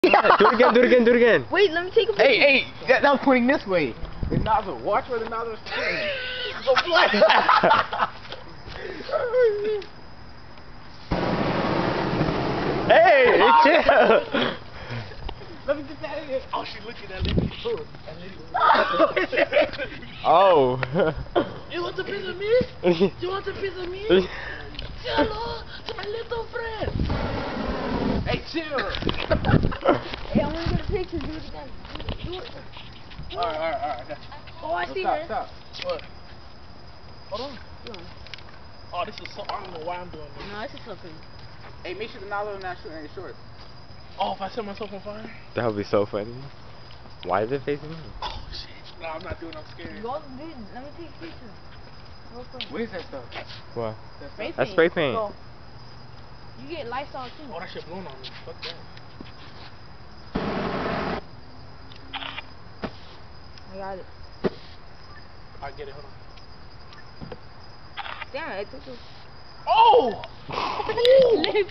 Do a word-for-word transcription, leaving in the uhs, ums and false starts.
Do it again, do it again, do it again. Wait, let me take a picture. Hey, hey, that, that was pointing this way. The nozzle. Watch where the nozzle is pointing. Go fly. Hey, chill. Let me get that in here. Oh, she looking at me. Oh. You want a piece of me? You want a piece of me? Say hello to my little friend. Hey, chill. Hey, I want to get a picture. Do it again. Do it. Alright, alright, alright. I got you. Oh, I No, see stop, her. stop. What? Hold on. Oh, this is so. I don't know why I'm doing this. No, this is something. Hey, make sure the nozzle is not shooting any shorts. Oh, if I set myself on fire? That would be so funny. Why is it facing me? Oh, shit. No, I'm not doing it. I'm scared. Go, dude, let me take a picture. Real quick. What is that stuff? What? That Spray stuff? That's spray paint. Go. You get Lysol too. Oh, that shit blown on me. Fuck that. I got it. I get it. Hold on. Damn, it took a... Oh! Let me